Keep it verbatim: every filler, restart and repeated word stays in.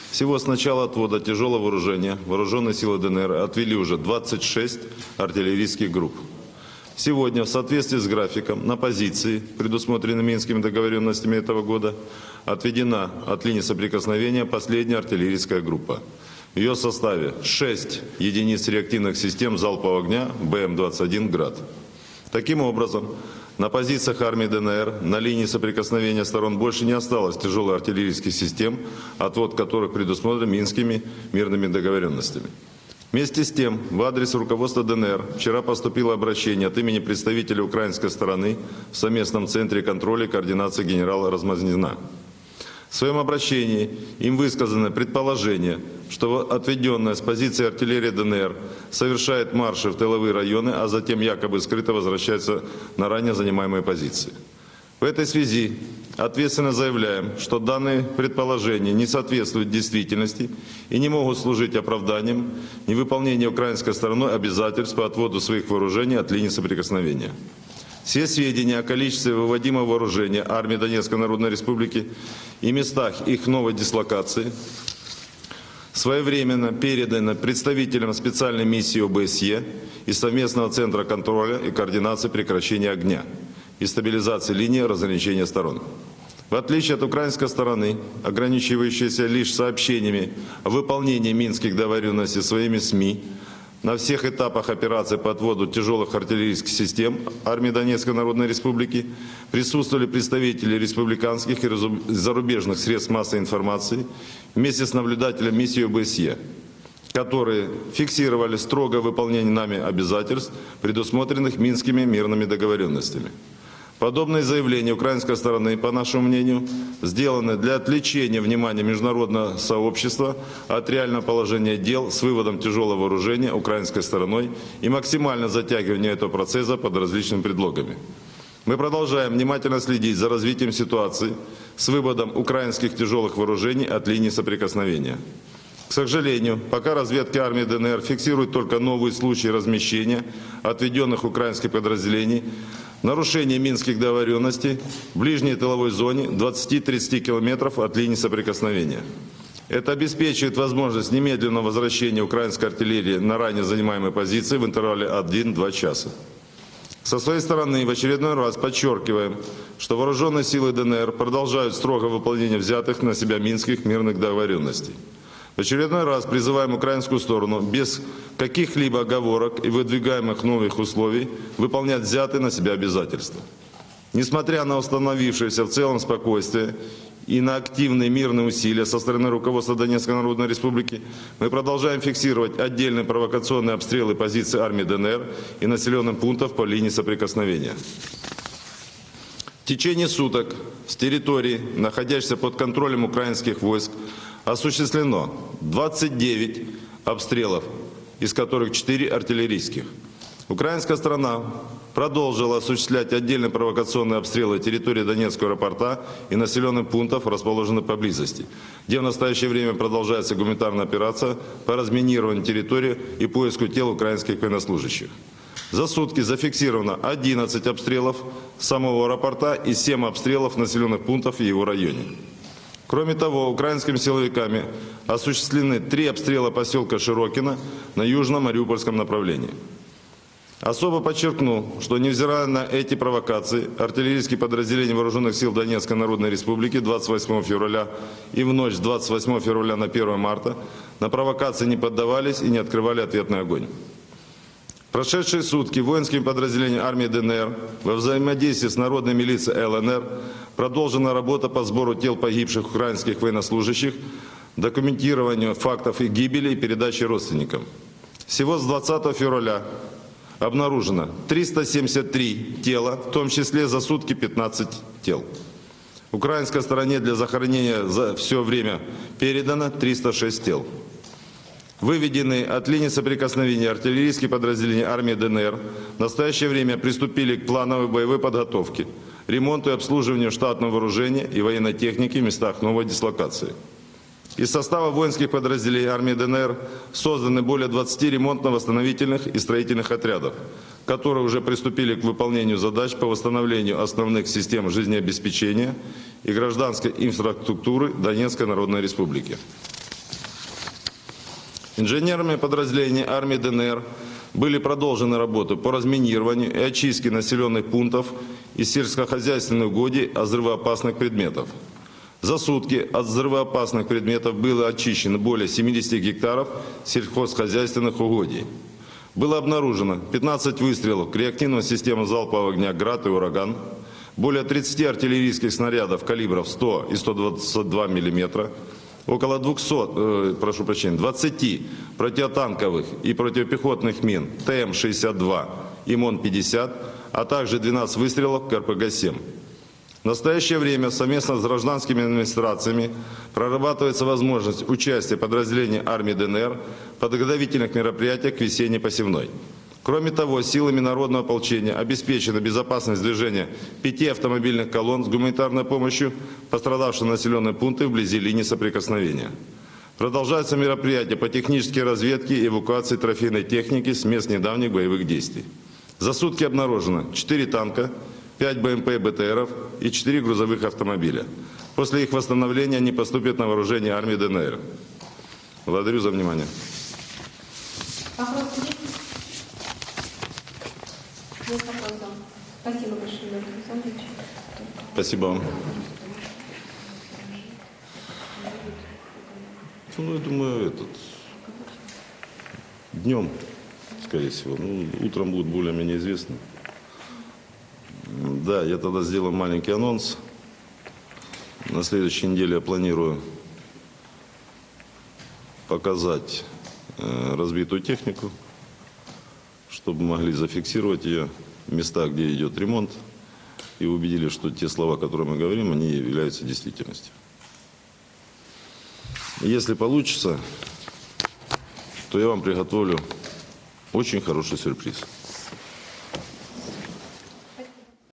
Всего с начала отвода тяжелого вооружения вооруженные силы ДНР отвели уже двадцать шесть артиллерийских групп. Сегодня, в соответствии с графиком, на позиции, предусмотренные Минскими договоренностями этого года, отведена от линии соприкосновения последняя артиллерийская группа. В ее составе шесть единиц реактивных систем залпового огня Б М двадцать один «Град». Таким образом, на позициях армии ДНР на линии соприкосновения сторон больше не осталось тяжелых артиллерийских систем, отвод которых предусмотрен Минскими мирными договоренностями. Вместе с тем, в адрес руководства ДНР вчера поступило обращение от имени представителя украинской стороны в совместном центре контроля и координации генерала Размазнина. В своем обращении им высказано предположение, что отведенная с позиции артиллерии ДНР совершает марши в тыловые районы, а затем якобы скрыто возвращается на ранее занимаемые позиции. В этой связи ответственно заявляем, что данные предположения не соответствуют действительности и не могут служить оправданием невыполнения украинской стороной обязательств по отводу своих вооружений от линии соприкосновения. Все сведения о количестве выводимого вооружения армии Донецкой Народной Республики и местах их новой дислокации своевременно переданы представителям специальной миссии О Б С Е и совместного центра контроля и координации прекращения огня и стабилизации линии разграничения сторон. В отличие от украинской стороны, ограничивающейся лишь сообщениями о выполнении минских договоренностей своими СМИ, на всех этапах операции по отводу тяжелых артиллерийских систем армии Донецкой Народной Республики присутствовали представители республиканских и зарубежных средств массовой информации вместе с наблюдателем миссии О Б С Е, которые фиксировали строгое выполнение нами обязательств, предусмотренных Минскими мирными договоренностями. Подобные заявления украинской стороны, по нашему мнению, сделаны для отвлечения внимания международного сообщества от реального положения дел с выводом тяжелого вооружения украинской стороной и максимально затягивания этого процесса под различными предлогами. Мы продолжаем внимательно следить за развитием ситуации с выводом украинских тяжелых вооружений от линии соприкосновения. К сожалению, пока разведка армии ДНР фиксирует только новые случаи размещения отведенных украинских подразделений, нарушение минских договоренностей в ближней тыловой зоне двадцати-тридцати километров от линии соприкосновения. Это обеспечивает возможность немедленного возвращения украинской артиллерии на ранее занимаемые позиции в интервале один-два часа. Со своей стороны в очередной раз подчеркиваем, что вооруженные силы ДНР продолжают строгое выполнение взятых на себя минских мирных договоренностей. В очередной раз призываем украинскую сторону без каких-либо оговорок и выдвигаемых новых условий выполнять взятые на себя обязательства. Несмотря на установившееся в целом спокойствие и на активные мирные усилия со стороны руководства Донецкой Народной Республики, мы продолжаем фиксировать отдельные провокационные обстрелы позиций армии ДНР и населенных пунктов по линии соприкосновения. В течение суток с территории, находящейся под контролем украинских войск, осуществлено двадцать девять обстрелов, из которых четыре артиллерийских. Украинская сторона продолжила осуществлять отдельные провокационные обстрелы территории Донецкого аэропорта и населенных пунктов, расположенных поблизости, где в настоящее время продолжается гуманитарная операция по разминированию территории и поиску тел украинских военнослужащих. За сутки зафиксировано одиннадцать обстрелов самого аэропорта и семь обстрелов населенных пунктов в его районе. Кроме того, украинскими силовиками осуществлены три обстрела поселка Широкино на южном мариупольском направлении. Особо подчеркну, что невзирая на эти провокации, артиллерийские подразделения вооруженных сил Донецкой Народной Республики двадцать восьмого февраля и в ночь с двадцать восьмого февраля на первое марта на провокации не поддавались и не открывали ответный огонь. В прошедшие сутки воинскими подразделениями армии ДНР во взаимодействии с народной милицией Л Н Р продолжена работа по сбору тел погибших украинских военнослужащих, документированию фактов их гибели и передаче родственникам. Всего с двадцатого февраля обнаружено триста семьдесят три тела, в том числе за сутки пятнадцать тел. Украинской стороне для захоронения за все время передано триста шесть тел. Выведенные от линии соприкосновения артиллерийские подразделения армии ДНР в настоящее время приступили к плановой боевой подготовке, ремонту и обслуживанию штатного вооружения и военной техники в местах новой дислокации. Из состава воинских подразделений армии ДНР созданы более двадцати ремонтно-восстановительных и строительных отрядов, которые уже приступили к выполнению задач по восстановлению основных систем жизнеобеспечения и гражданской инфраструктуры Донецкой Народной Республики. Инженерами подразделений армии ДНР были продолжены работы по разминированию и очистке населенных пунктов из сельскохозяйственных угодий от взрывоопасных предметов. За сутки от взрывоопасных предметов было очищено более семидесяти гектаров сельхозхозяйственных угодий. Было обнаружено пятнадцать выстрелов к реактивным системам залпового огня «Град» и «Ураган», более тридцати артиллерийских снарядов калибров сто и сто двадцать два миллиметра, около двухсот, э, прошу прощения, двадцати противотанковых и противопехотных мин Т М шестьдесят два и МОН пятьдесят, а также двенадцать выстрелов к Р П Г семь. В настоящее время совместно с гражданскими администрациями прорабатывается возможность участия подразделений армии ДНР в подготовительных мероприятиях к весенней посевной. Кроме того, силами народного ополчения обеспечена безопасность движения пяти автомобильных колонн с гуманитарной помощью пострадавшим населенным пунктам вблизи линии соприкосновения. Продолжаются мероприятия по технической разведке и эвакуации трофейной техники с мест недавних боевых действий. За сутки обнаружено четыре танка, пять Б М П и Б Т Ров и четыре грузовых автомобиля. После их восстановления они поступят на вооружение армии ДНР. Благодарю за внимание. Вопросы есть? Нет вопросов. Спасибо большое, Леонид Александрович. Спасибо вам. Ну, я думаю, этот, днем, скорее всего. Ну, утром будет более-менее известно. Да, я тогда сделаю маленький анонс. На следующей неделе я планирую показать э, разбитую технику, чтобы могли зафиксировать ее в местах, где идет ремонт, и убедились, что те слова, которые мы говорим, они являются действительностью. Если получится, то я вам приготовлю очень хороший сюрприз.